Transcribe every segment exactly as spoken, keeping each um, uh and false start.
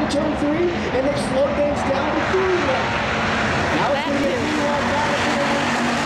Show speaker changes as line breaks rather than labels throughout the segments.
into turn three, and they slowed things down to three one. Now it's going to be a three one battle for the win.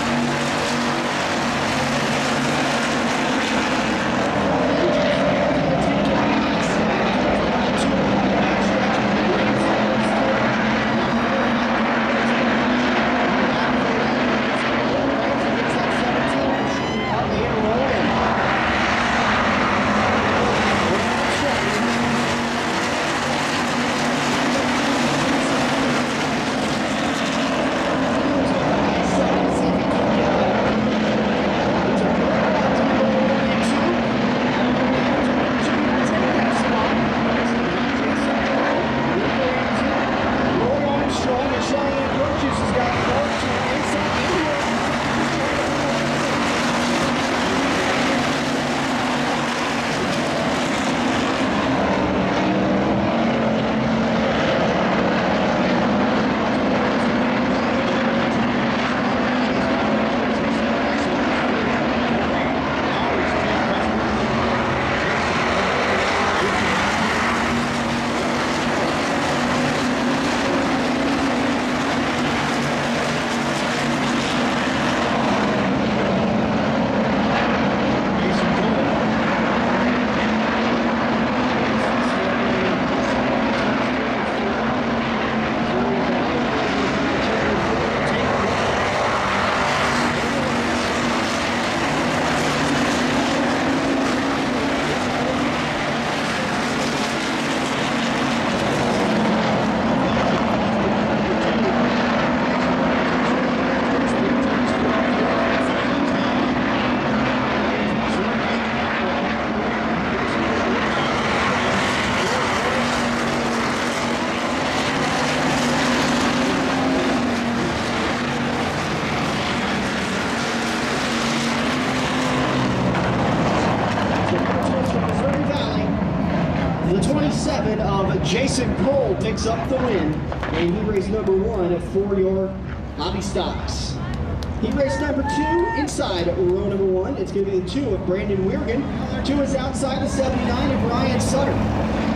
The twenty-seven of Jason Cole picks up the win, and he raced number one for your hobby stocks. He raced number two inside row number one. It's going to be the two of Brandon Weirgan. Two is outside the seventy-nine of Ryan Sutter.